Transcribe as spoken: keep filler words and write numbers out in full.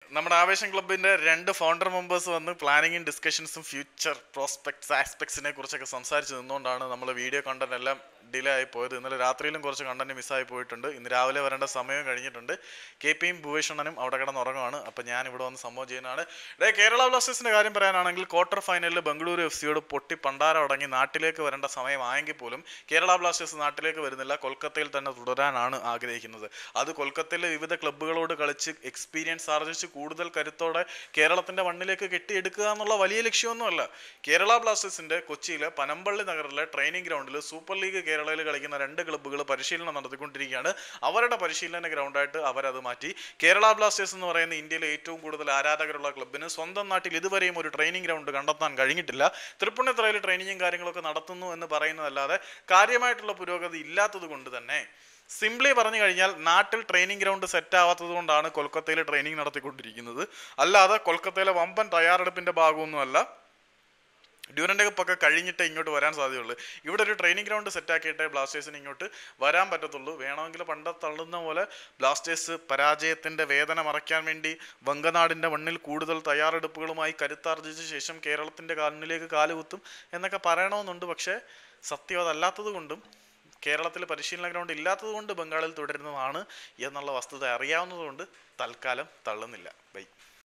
നമ്മുടെ ആവേശം ക്ലബിന്റെ രണ്ട് ഫൗണ്ടർ മെമ്പേഴ്സ് വന്ന് പ്ലാനിങ്ങും ഡിസ്കഷൻസും ഫ്യൂച്ചർ പ്രോസ്പെക്ട്സ് ആസ്പെക്ട്സിനെ കുറിച്ചൊക്കെ സംസാരിച്ച് നിന്നുകൊണ്ടാണ് നമ്മൾ വീഡിയോ കണ്ടന്റ് എല്ലാം ഡിലേ ആയി പോയത്. ഇന്നലെ രാത്രിയിലും കുറച്ച് കണ്ടന്റ് മിസ്സായി പോയിട്ടുണ്ട്. ഇന്ന് രാവിലെ വരേണ്ട സമയം കഴിഞ്ഞിട്ടുണ്ട്. കെ പിയും ഭുവേഷണനും അവിടെ കിടന്നുറങ്ങുവാണ്. അപ്പം ഞാൻ ഇവിടെ വന്ന് സംഭവം ചെയ്യുന്നതാണ്. ഡേ കേരള ബ്ലാസ്റ്റേഴ്സിന്റെ കാര്യം പറയാനാണെങ്കിൽ ക്വാർട്ടർ ഫൈനലിൽ ബംഗളൂരു എഫ് സിയോട് പൊട്ടി പണ്ടാരം അടങ്ങി നാട്ടിലേക്ക് വരേണ്ട സമയമായെങ്കിൽ പോലും കേരള ബ്ലാസ്റ്റേഴ്സ് നാട്ടിലേക്ക് വരുന്നില്ല. കൊൽക്കത്തയിൽ തന്നെ തുടരാനാണ് ആഗ്രഹിക്കുന്നത്. അത് കൊൽക്കത്തയിലെ വിവിധ ക്ലബ്ബുകളോട് കളിച്ച് എക്സ്പീരിയൻസ് ആർജിച്ച് കൂടുതൽ കരുത്തോടെ കേരളത്തിന്റെ മണ്ണിലേക്ക് കെട്ടിയെടുക്കുക എന്നുള്ള വലിയ ലക്ഷ്യമൊന്നുമല്ല. കേരള ബ്ലാസ്റ്റേഴ്സിന്റെ കൊച്ചിയിലെ പനമ്പള്ളി നഗറിലെ ട്രെയിനിങ് ഗ്രൗണ്ടിൽ സൂപ്പർ ലീഗ് കേരളയിൽ കളിക്കുന്ന രണ്ട് ക്ലബ്ബുകൾ പരിശീലനം നടത്തിക്കൊണ്ടിരിക്കുകയാണ്. അവരുടെ പരിശീലന ഗ്രൗണ്ടായിട്ട് അവരത് മാറ്റി. കേരള ബ്ലാസ്റ്റേഴ്സ് എന്ന് പറയുന്ന ഇന്ത്യയിലെ ഏറ്റവും കൂടുതൽ ആരാധകരുള്ള ക്ലബ്ബിന് സ്വന്തം നാട്ടിൽ ഇതുവരെയും ഒരു ട്രെയിനിങ് ഗ്രൗണ്ട് കണ്ടെത്താൻ കഴിഞ്ഞിട്ടില്ല. തൃപ്പൂണിത്തുറയിൽ ട്രെയിനിങ്ങും കാര്യങ്ങളൊക്കെ നടത്തുന്നു എന്ന് പറയുന്നതല്ലാതെ കാര്യമായിട്ടുള്ള പുരോഗതി ഇല്ലാത്തത് കൊണ്ട് തന്നെ, സിംപ്ലി പറഞ്ഞു കഴിഞ്ഞാൽ നാട്ടിൽ ട്രെയിനിങ് ഗ്രൗണ്ട് സെറ്റ് ആവാത്തത് കൊണ്ടാണ് കൊൽക്കത്തയിൽ ട്രെയിനിങ് നടത്തിക്കൊണ്ടിരിക്കുന്നത്. അല്ലാതെ കൊൽക്കത്തയിലെ വമ്പൻ തയ്യാറെടുപ്പിന്റെ ഭാഗമൊന്നുമല്ല. ഡ്യൂറന്റ് കപ്പൊക്കെ കഴിഞ്ഞിട്ടേ ഇങ്ങോട്ട് വരാൻ സാധ്യതയുള്ളൂ. ഇവിടെ ഒരു ട്രെയിനിങ് ഗ്രൗണ്ട് സെറ്റാക്കിയിട്ടേ ബ്ലാസ്റ്റേഴ്സിന് ഇങ്ങോട്ട് വരാൻ പറ്റത്തുള്ളൂ. വേണമെങ്കിൽ പണ്ട് തള്ളുന്ന പോലെ ബ്ലാസ്റ്റേഴ്സ് പരാജയത്തിന്റെ വേദന മറയ്ക്കാൻ വേണ്ടി വങ്കനാടിന്റെ മണ്ണിൽ കൂടുതൽ തയ്യാറെടുപ്പുകളുമായി കരുത്താർജിച്ച ശേഷം കേരളത്തിന്റെ കാലിലേക്ക് കാലുകുത്തും എന്നൊക്കെ പറയണമെന്നുണ്ട്. പക്ഷേ സത്യം അതല്ലാത്തത് കൊണ്ടും കേരളത്തിൽ പരിശീലന ഗ്രൗണ്ട് ഇല്ലാത്തത് കൊണ്ട് ബംഗാളിൽ തുടരുന്നതാണ് എന്നുള്ള വസ്തുത അറിയാവുന്നതുകൊണ്ട് തൽക്കാലം തള്ളുന്നില്ല. ബൈ.